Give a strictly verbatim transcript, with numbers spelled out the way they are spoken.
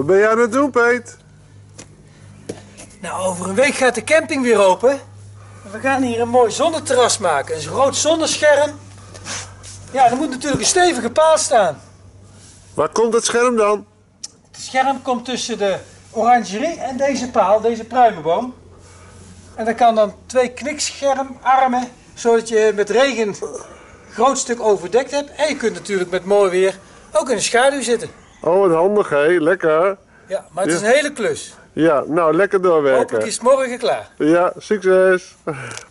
Wat ben jij aan het doen, Peet? Nou, over een week gaat de camping weer open. We gaan hier een mooi zonneterras maken. Een groot zonnescherm. Ja, er moet natuurlijk een stevige paal staan. Waar komt het scherm dan? Het scherm komt tussen de orangerie en deze paal, deze pruimenboom. En dan kan dan twee knikschermarmen, zodat je met regen een groot stuk overdekt hebt. En je kunt natuurlijk met mooi weer ook in de schaduw zitten. Oh, wat handig, hé. Lekker. Ja, maar het is Ja. een hele klus. Ja, nou, lekker doorwerken. Hopelijk is het morgen klaar. Ja, succes.